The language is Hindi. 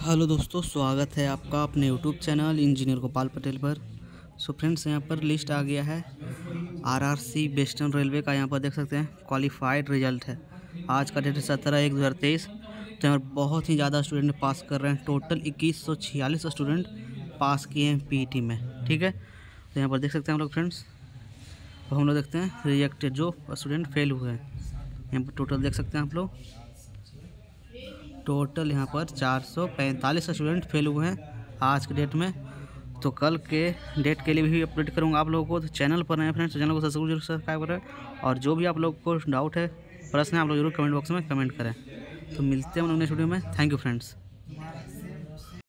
हेलो दोस्तों, स्वागत है आपका अपने YouTube channel engineer Gopal Patel पर। सो फ्रेंड्स, यहाँ पर लिस्ट आ गया है आरआरसी वेस्टर्न रेलवे का। यहाँ पर देख सकते हैं क्वालिफाइड रिजल्ट है। आज का डेट है 17/1/2023। तो यहाँ पर बहुत ही ज़्यादा स्टूडेंट पास कर रहे हैं। टोटल 2146 स्टूडेंट पास किए हैं पीईटी में। ठीक है, तो यहाँ पर देख सकते हैं हम लोग फ्रेंड्स। तो हम लोग देखते हैं रिजेक्टेड जो स्टूडेंट फेल हुए हैं। यहाँ पर टोटल देख सकते हैं आप लोग। टोटल यहाँ पर 445 स्टूडेंट फेल हुए हैं आज के डेट में। तो कल के डेट के लिए भी अपडेट करूँगा आप लोगों को। तो चैनल पर नए फ्रेंड्स, तो चैनल को जरूर सब्सक्राइब करें। और जो भी आप लोग को डाउट है, प्रश्न है, आप लोग जरूर कमेंट बॉक्स में कमेंट करें। तो मिलते हैं हम लोग नेक्स्ट वीडियो में। Thank you friends.